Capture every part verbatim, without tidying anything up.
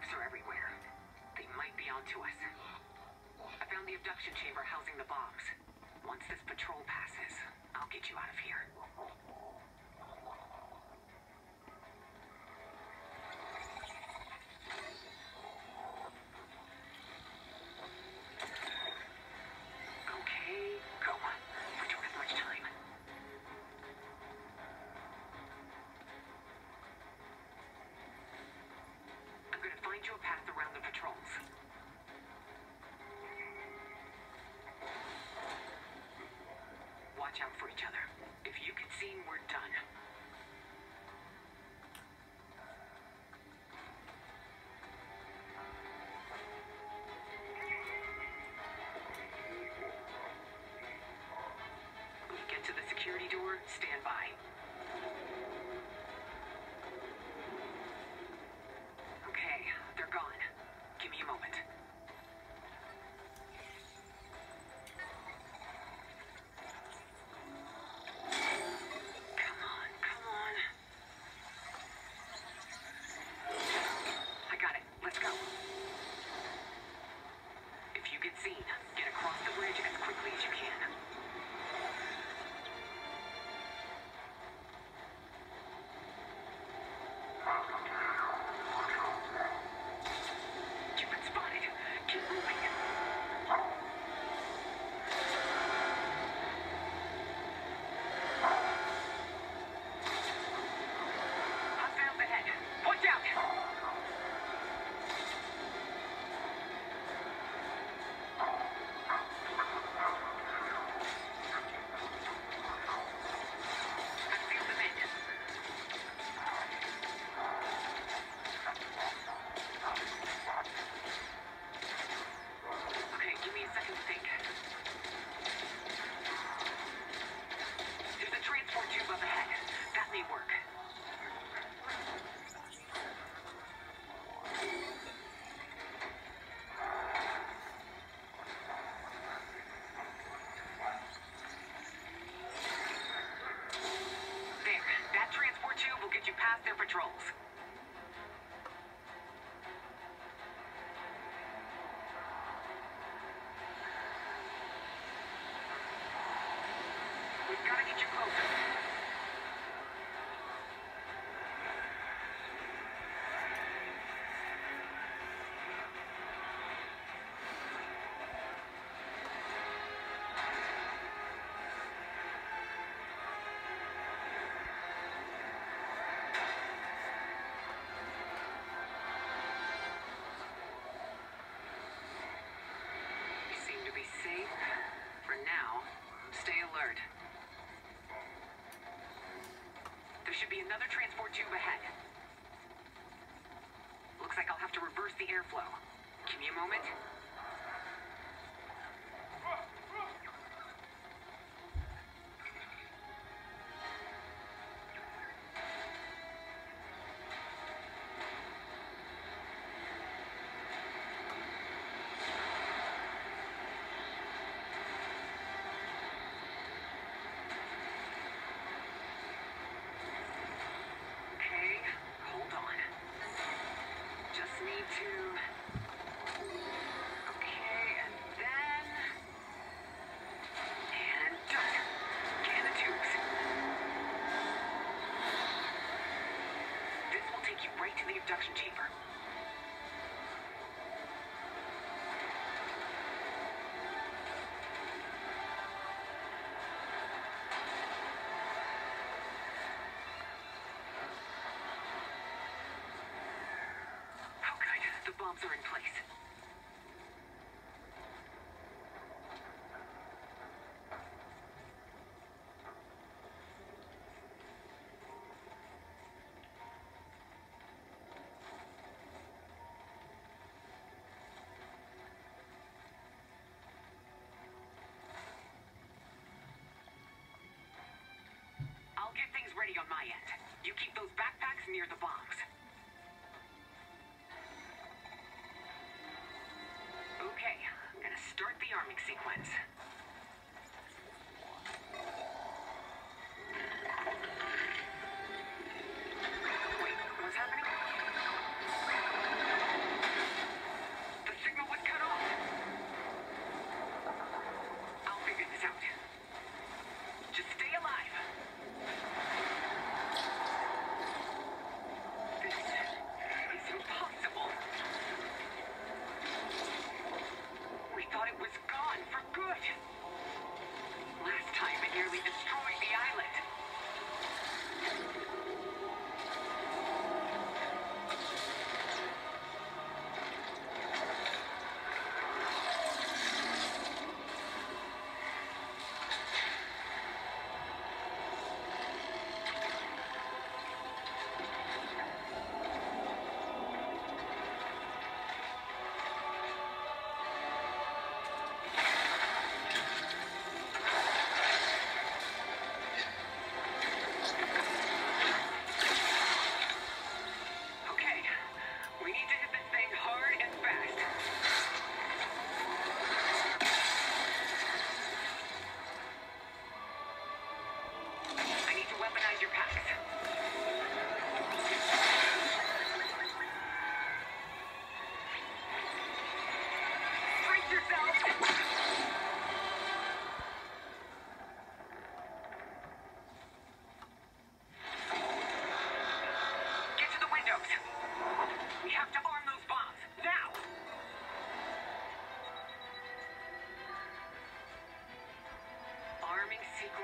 Traps are everywhere. They might be onto us. I found the abduction chamber housing the bombs. Once this patrol passes, I'll get you out of here. Okay, go. We don't have much time. I'm gonna find you a path around the patrols. Watch out for each other. If you get seen, we're done. When you get to the security door, stand by. Okay, they're gone. Give me a moment. Get across the bridge as quickly as you can. You've been spotted. Keep moving. Hostiles ahead. Watch out! Past their patrols. We've got to get you closer. There should be another transport tube ahead. Looks like I'll have to reverse the airflow. Give me a moment. Abduction chamber. Oh good, the bombs are in place. Ready on my end. You keep those backpacks near the bombs. Okay, I'm gonna start the arming sequence. Wait, what's happening?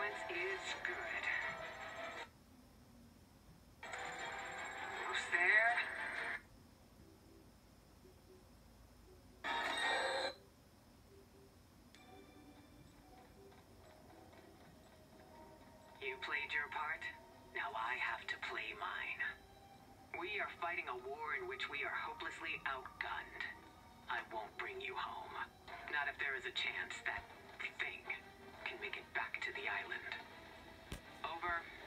Silence is good. Almost there. You played your part. Now I have to play mine. We are fighting a war in which we are hopelessly outgunned. I won't bring you home. Not if there is a chance that thing can make it back to the island. Over.